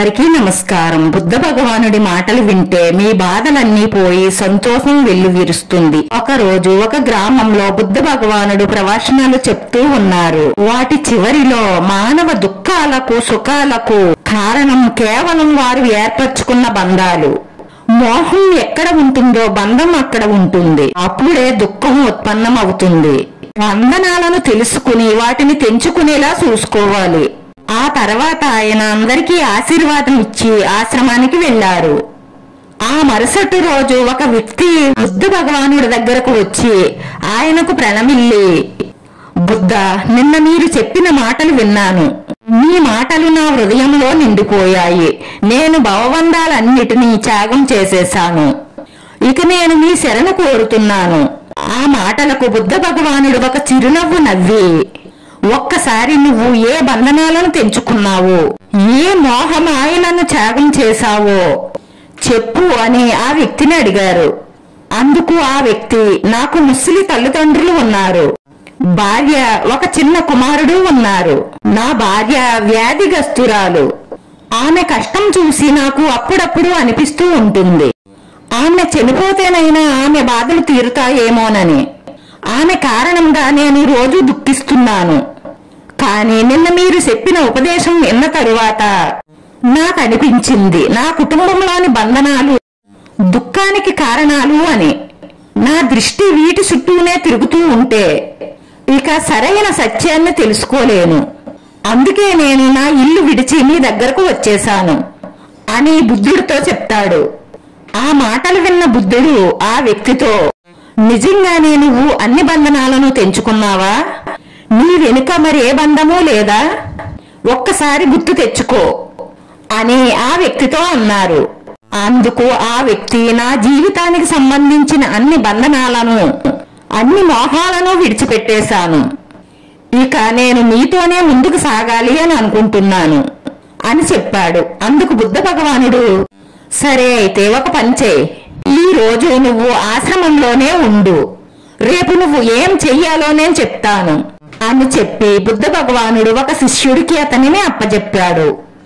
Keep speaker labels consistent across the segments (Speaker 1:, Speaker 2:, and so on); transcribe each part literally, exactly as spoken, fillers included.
Speaker 1: అందరికీ నమస్కారం. బుద్ధ భగవానుడి మాటలు వింటే మీ బాధలన్నీ పోయి సంతోషం వెల్లువిరుస్తుంది. ఒక రోజు ఒక గ్రామంలో బుద్ధ భగవానుడు ప్రవచనాలు చెప్తూ ఉన్నారు. వాటి చివరిలో మానవ దుఃఖాలకు సుఖాలకు కారణం కేవలం వారు ఏర్పరచుకున్న బంధాలు. మోహం ఎక్కడ ఉంటుందో బంధం అక్కడ ఉంటుంది. అప్పుడే దుఃఖం ఉత్పన్నం అవుతుంది. బంధనాలను తెలుసుకుని వాటిని తెంచుకునేలా చూసుకోవాలి. ఆ తర్వాత ఆయన అందరికీ ఆశీర్వాదం ఇచ్చి ఆశ్రమానికి వెళ్లారు. ఆ మరుసటి రోజు ఒక వ్యక్తి బుద్ధ భగవానుడి దగ్గరకు వచ్చి ఆయనకు ప్రణమిల్లి, బుద్ధ, నిన్న మీరు చెప్పిన మాటలు విన్నాను. మీ మాటలు నా హృదయంలో నిండిపోయాయి. నేను భవబంధాలన్నిటినీ త్యాగం చేసేశాను. ఇక నేను మీ శరణు కోరుతున్నాను. ఆ మాటలకు బుద్ధ భగవానుడు ఒక చిరునవ్వు నవ్వి, ఒక్కసారి నువ్వు ఏ బంధనాలను తెంచుకున్నావో, ఏ మోహమాయలను త్యాగం చేశావో చెప్పు అని ఆ వ్యక్తిని అడిగారు. అందుకు ఆ వ్యక్తి, నాకు ముసలి తల్లిదండ్రులు ఉన్నారు. భార్య, ఒక చిన్న కుమారుడు ఉన్నారు. నా భార్య వ్యాధిగ్రస్తురాలు. ఆమె కష్టం చూసి నాకు అప్పుడప్పుడు అనిపిస్తూ ఉంటుంది. ఆమె చనిపోతేనైనా ఆమె బాధలు తీరుతాయేమోనని. ఆమె కారణంగా నేను రోజు దుఃఖిస్తున్నాను. కానీ నిన్న మీరు చెప్పిన ఉపదేశం విన్న తరువాత నాకు అనిపించింది నా కుటుంబంలోని బంధనాలు దుఃఖానికి కారణాలు అని. నా దృష్టి వీటి చుట్టూనే తిరుగుతూ ఉంటే ఇక సరైన సత్యాన్ని తెలుసుకోలేను. అందుకే నేను నా ఇల్లు విడిచి మీ దగ్గరకు వచ్చేశాను అని బుద్ధుడితో చెప్తాడు. ఆ మాటలు విన్న బుద్ధుడు ఆ వ్యక్తితో, నిజంగానే నువ్వు అన్ని బంధనాలను తెంచుకున్నావా? నీ వెనుక మరి ఏ బంధమూ లేదా? ఒక్కసారి గుర్తు తెచ్చుకో అని ఆ వ్యక్తితో అన్నారు. అందుకు ఆ వ్యక్తి, నా జీవితానికి సంబంధించిన అన్ని బంధనాలను అన్ని మోహాలను విడిచిపెట్టేశాను. ఇక నేను మీతోనే ముందుకు సాగాలి అని అనుకుంటున్నాను అని చెప్పాడు. అందుకు బుద్ధ భగవానుడు, సరే అయితే ఒక పని చేయి. ఈ రోజు నువ్వు ఆశ్రమంలోనే ఉండు. రేపు నువ్వు ఏం చెయ్యాలో నేను చెప్తాను అని చెప్పి బుద్ధ భగవానుడు ఒక శిష్యుడికి అతనిని అప్పచెప్పాడు.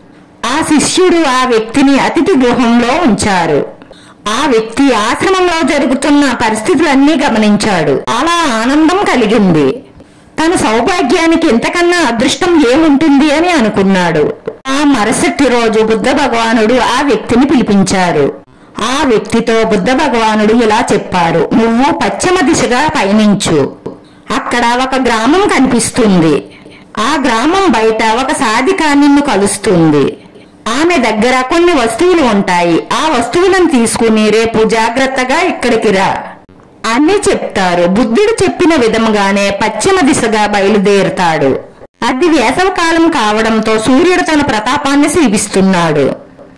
Speaker 1: ఆ శిష్యుడు ఆ వ్యక్తిని అతిథి గృహంలో ఉంచారు. ఆ వ్యక్తి ఆశ్రమంలో జరుగుతున్న పరిస్థితులన్నీ గమనించాడు. అలా ఆనందం కలిగింది. తన సౌభాగ్యానికి ఇంతకన్నా అదృష్టం ఏముంటుంది అని అనుకున్నాడు. ఆ మరుసటి రోజు బుద్ధ భగవానుడు ఆ వ్యక్తిని పిలిపించారు. ఆ వ్యక్తితో బుద్ధ భగవానుడు ఇలా చెప్పారు, నువ్వు పశ్చిమ దిశగా పయనించు. అక్కడ ఒక గ్రామం కనిపిస్తుంది. ఆ గ్రామం బయట ఒక సాధిక నిన్ను కలుస్తుంది. ఆమె దగ్గర కొన్ని వస్తువులు ఉంటాయి. ఆ వస్తువులను తీసుకుని రేపు జాగ్రత్తగా ఇక్కడికి రా అని చెప్తారు. బుద్ధుడు చెప్పిన విధముగానే పశ్చిమ దిశగా బయలుదేరుతాడు. అది వేసవకాలం కావడంతో సూర్యుడు తన ప్రతాపాన్ని చూపిస్తున్నాడు.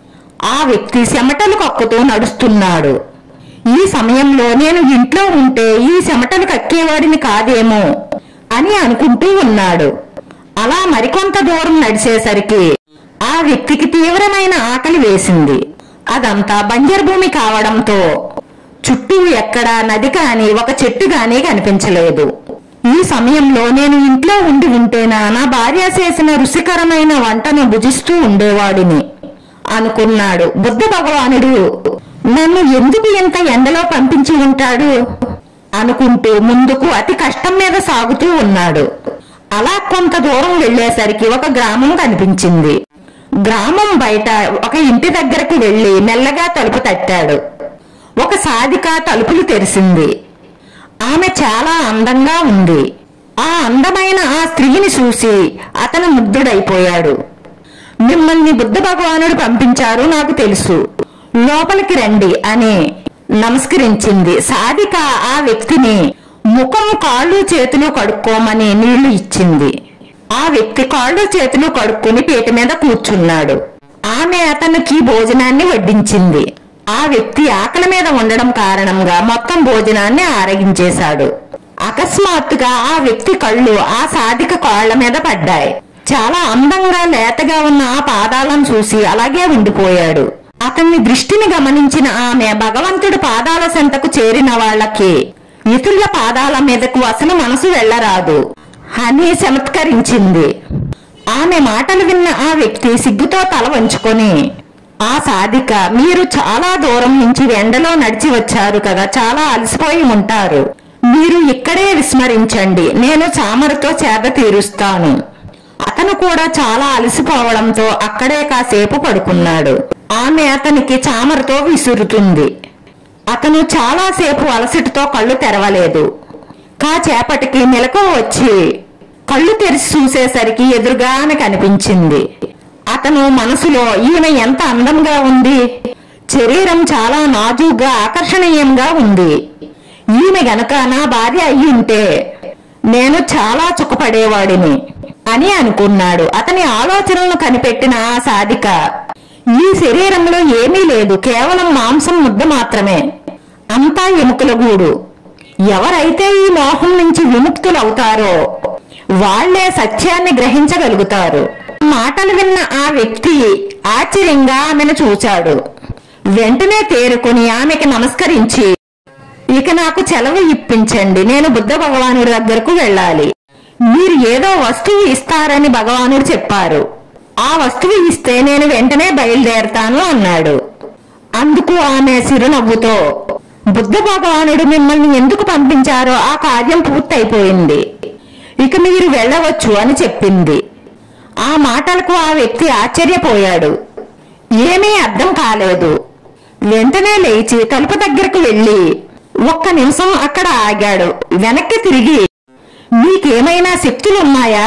Speaker 1: ఆ వ్యక్తి చెమటలు కక్కుతూ నడుస్తున్నాడు. ఈ సమయంలో నేను ఇంట్లో ఉంటే ఈ చెమటలు కక్కేవాడిని కాదేమో అని అనుకుంటూ ఉన్నాడు. అలా మరికొంత దూరం నడిచేసరికి ఆ వ్యక్తికి తీవ్రమైన ఆకలి వేసింది. అదంతా బంజరు భూమి కావడంతో చుట్టూ ఎక్కడా నది కాని ఒక చెట్టు గానీ కనిపించలేదు. ఈ సమయంలో నేను ఇంట్లో ఉండి ఉంటేనా నా భార్య చేసిన రుచికరమైన వంటను భుజిస్తూ ఉండేవాడిని అనుకున్నాడు. బుద్ధ భగవానుడు నన్ను ఎందుకు ఇంత ఎండలో పంపించి ఉంటాడు అనుకుంటూ ముందుకు అతి కష్టం మీద సాగుతూ ఉన్నాడు. అలా కొంత దూరం వెళ్లేసరికి ఒక గ్రామం కనిపించింది. గ్రామం బయట ఒక ఇంటి దగ్గరకు వెళ్లి మెల్లగా తలుపు తట్టాడు. ఒక సాధిక తలుపులు తెరిచింది. ఆమె చాలా అందంగా ఉంది. ఆ అందమైన ఆ స్త్రీని చూసి అతను ముగ్ధుడైపోయాడు. మిమ్మల్ని బుద్ధ భగవానుడు పంపించారు, నాకు తెలుసు, లోపలికి రండి అని నమస్కరించింది. సాధిక ఆ వ్యక్తిని ముఖం కాళ్ళు చేతులు కడుక్కోమని నీళ్లు ఇచ్చింది. ఆ వ్యక్తి కాళ్ళు చేతులు కడుక్కుని పీట మీద కూర్చున్నాడు. ఆమె అతనికి భోజనాన్ని వడ్డించింది. ఆ వ్యక్తి ఆకలి మీద ఉండడం కారణంగా మొత్తం భోజనాన్ని ఆరగించేశాడు. అకస్మాత్తుగా ఆ వ్యక్తి కళ్ళు ఆ సాధిక కాళ్ల మీద పడ్డాయి. చాలా అందంగా లేతగా ఉన్న ఆ పాదాలను చూసి అలాగే ఉండిపోయాడు. అతన్ని దృష్టిని గమనించిన ఆమె, భగవంతుడి పాదాల చెంతకు చేరిన వాళ్ళకి ఇతరుల పాదాల మీదకు అసలు మనసు వెళ్లరాదు అని చమత్కరించింది. ఆమె మాటలు విన్న ఆ వ్యక్తి సిగ్గుతో తల వంచుకొని, ఆ సాధిక, మీరు చాలా దూరం నుంచి ఎండలో నడిచి వచ్చారు కదా, చాలా అలసిపోయి ఉంటారు. మీరు ఇక్కడే విస్మరించండి, నేను చామరతో చేద తీరుస్తాను. అతను కూడా చాలా అలసిపోవడంతో అక్కడే కాసేపు పడుకున్నాడు. ఆమె అతనికి చామరతో విసురుతుంది. అతను చాలాసేపు అలసటతో కళ్ళు తెరవలేదు. కాసేపటికి మెలకువ వచ్చి కళ్ళు తెరిచి చూసేసరికి ఎదురుగా ఆమె కనిపించింది. అతను మనసులో, ఈమె ఎంత అందంగా ఉంది, శరీరం చాలా నాజూగ్గా ఆకర్షణీయంగా ఉంది. ఈమె గనక నా భార్య అయి ఉంటే నేను చాలా చుక్కపడేవాడిని అని అనుకున్నాడు. అతని ఆలోచనలను కనిపెట్టిన ఆ సాధిక, ఈ శరీరంలో ఏమీ లేదు, కేవలం మాంసం ముద్ద మాత్రమే, అంతా ఎముకల గూడు. ఎవరైతే ఈ మోహం నుంచి విముక్తులవుతారో వాళ్లే సత్యాన్ని గ్రహించగలుగుతారు. మాటలు విన్న ఆ వ్యక్తి ఆశ్చర్యంగా ఆమెను చూశాడు. వెంటనే తేరుకుని ఆమెకి నమస్కరించి, ఇక నాకు సెలవు ఇప్పించండి, నేను బుద్ధ భగవానుడి దగ్గరకు వెళ్ళాలి. మీరు ఏదో వస్తువు ఇస్తారని భగవానుడు చెప్పారు. ఆ వస్తువు ఇస్తే నేను వెంటనే బయలుదేరతాను అన్నాడు. అందుకు ఆమె చిరునవ్వుతో, బుద్ధ భగవానుడు మిమ్మల్ని ఎందుకు పంపించారో ఆ కార్యం పూర్తయిపోయింది, ఇక మీరు వెళ్ళవచ్చు అని చెప్పింది. ఆ మాటలకు ఆ వ్యక్తి ఆశ్చర్యపోయాడు. ఏమీ అర్థం కాలేదు. వెంటనే లేచి తలుపు దగ్గరకు వెళ్లి ఒక్క నిమిషం అక్కడ ఆగాడు. వెనక్కి తిరిగి, మీకేమైనా శక్తులున్నాయా?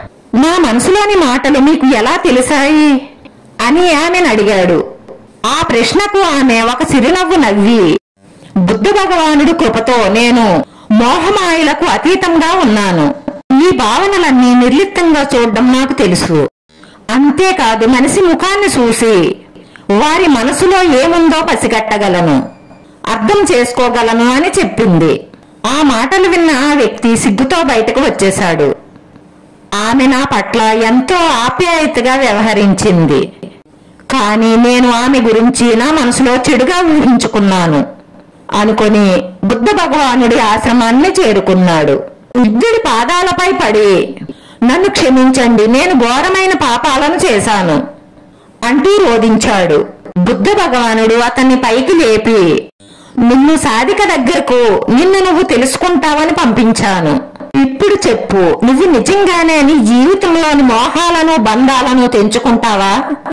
Speaker 1: నా మనసులోని మాటలు మీకు ఎలా తెలిసాయి అని ఆమెను అడిగాడు. ఆ ప్రశ్నకు ఆమె ఒక చిరునవ్వు నవ్వి, బుద్ధ భగవానుడు కృపతో నేను మోహమాయలకు అతీతంగా ఉన్నాను. ఈ భావనలన్నీ నిర్లిప్తంగా చూడడం నాకు తెలుసు. అంతేకాదు, మనిషి ముఖాన్ని చూసి వారి మనసులో ఏముందో పసిగట్టగలను, అర్థం చేసుకోగలను అని చెప్పింది. ఆ మాటలు విన్న ఆ వ్యక్తి సిగ్గుతో బయటకు వచ్చేశాడు. ఆమె నా పట్ల ఎంతో ఆప్యాయతగా వ్యవహరించింది, కానీ నేను ఆమె గురించి నా మనసులో చెడుగా ఊహించుకున్నాను అనుకొని బుద్ధ భగవానుడి ఆశ్రమాన్ని చేరుకున్నాడు. బుద్ధుడి పాదాలపై పడి, నన్ను క్షమించండి, నేను ఘోరమైన పాపాలను చేశాను అంటూ రోధించాడు. బుద్ధ భగవానుడు అతన్ని పైకి లేపి, నిన్ను సాధిక దగ్గరకు నిన్ను నువ్వు తెలుసుకుంటావని పంపించాను. ఇప్పుడు చెప్పు, నువ్వు నిజంగానే నీ జీవితంలోని మోహాలను బంధాలను తెంచుకుంటావా?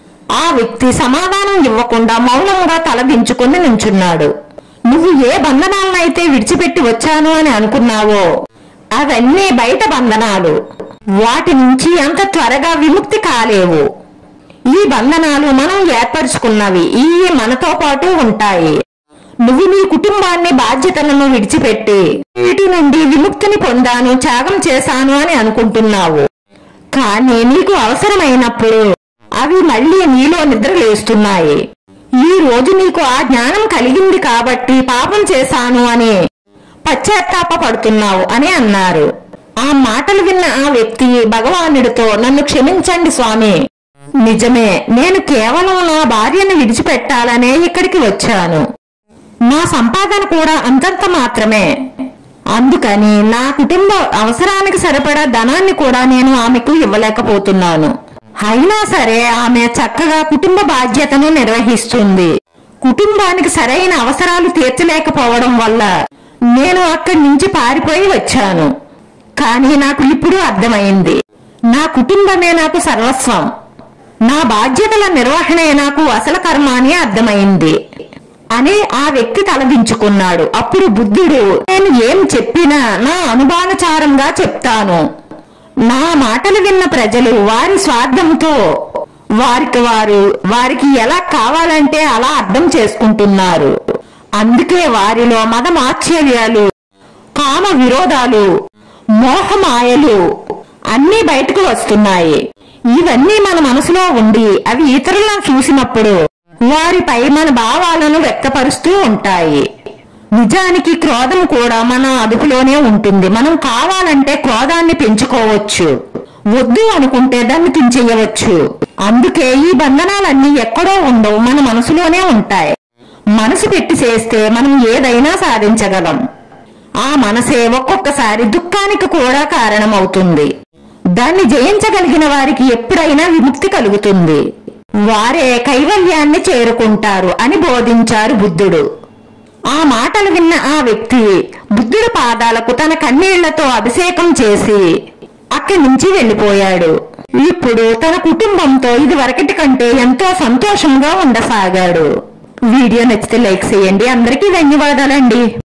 Speaker 1: ఆ వ్యక్తి సమాధానం ఇవ్వకుండా మౌనంగా తలదించుకుని నించున్నాడు. నువ్వు ఏ బంధనాలనైతే విడిచిపెట్టి వచ్చాను అని అనుకున్నావో అవన్నీ బయట బంధనాలు, వాటి నుంచి అంత త్వరగా విముక్తి కాలేవు. ఈ బంధనాలు మనం ఏర్పరచుకున్నవి, ఈ మనతో పాటు ఉంటాయి. నువ్వు నీ కుటుంబాన్ని బాధ్యతలను విడిచిపెట్టి వీటి నుండి విముక్తిని పొందాను, త్యాగం చేశాను అని అనుకుంటున్నావు. కానీ నీకు అవసరమైనప్పుడు అవి మళ్లీ నీలో నిద్రలేస్తున్నాయి. ఈ రోజు నీకు ఆ జ్ఞానం కలిగింది కాబట్టి పాపం చేశాను అని పశ్చాత్తాప పడుతున్నావు అని అన్నారు. ఆ మాటలు విన్న ఆ వ్యక్తి భగవానుడితో, నన్ను క్షమించండి స్వామి, నిజమే, నేను కేవలం నా భార్యను విడిచిపెట్టాలనే ఇక్కడికి వచ్చాను. నా సంపాదన కూడా అంతంత మాత్రమే, అందుకని నా కుటుంబ అవసరానికి సరిపడా ధనాన్ని కూడా నేను ఆమెకు ఇవ్వలేకపోతున్నాను. అయినా సరే ఆమె చక్కగా కుటుంబ బాధ్యతను నిర్వహిస్తుంది. కుటుంబానికి సరైన అవసరాలు తీర్చలేకపోవడం వల్ల నేను అక్కడి నుంచి పారిపోయి వచ్చాను. కానీ నాకు ఇప్పుడు అర్థమైంది, నా కుటుంబమే నాకు సర్వస్వం, నా బాధ్యతల నిర్వహణే నాకు అసలు కర్మ అని అర్థమైంది అని ఆ వ్యక్తి తలదించుకున్నాడు. అప్పుడు బుద్ధుడు, నేను ఏం చెప్పినా నా అనుభానచారంగా చెప్తాను. నా మాటలు విన్న ప్రజలు వారి స్వార్థంతో వారికి వారు వారికి ఎలా కావాలంటే అలా అర్థం చేసుకుంటున్నారు. అందుకే వారిలో మదమాశ్చర్యాలు, కామ విరోధాలు, మోహమాయలు అన్నీ బయటకు వస్తున్నాయి. ఇవన్నీ మన మనసులో ఉండి అవి ఇతరులను చూసినప్పుడు వారిపై మన భావాలను వ్యక్తపరుస్తూ ఉంటాయి. నిజానికి క్రోధం కూడా మన అదుపులోనే ఉంటుంది. మనం కావాలంటే క్రోధాన్ని పెంచుకోవచ్చు, వద్దు అనుకుంటే దాన్ని తుంచేయవచ్చు. అందుకే ఈ బంధనాలన్నీ ఎక్కడో ఉండవు, మన మనసులోనే ఉంటాయి. మనసు పెట్టి చేస్తే మనం ఏదైనా సాధించగలం. ఆ మనసే ఒక్కొక్కసారి దుఃఖానికి కూడా కారణమవుతుంది. దాన్ని జయించగలిగిన వారికి ఎప్పుడైనా విముక్తి కలుగుతుంది, వారే కైవల్యాన్ని చేరుకుంటారు అని బోధించారు బుద్ధుడు. ఆ మాటలు విన్న ఆ వ్యక్తి బుద్ధుడి పాదాలకు తన కన్నీళ్లతో అభిషేకం చేసి అక్కడి నుంచి వెళ్లిపోయాడు. ఇప్పుడు తన కుటుంబంతో ఇది వరకటి కంటే ఎంతో సంతోషంగా ఉండసాగాడు. వీడియో నచ్చితే లైక్ చేయండి. అందరికీ ధన్యవాదాలండి.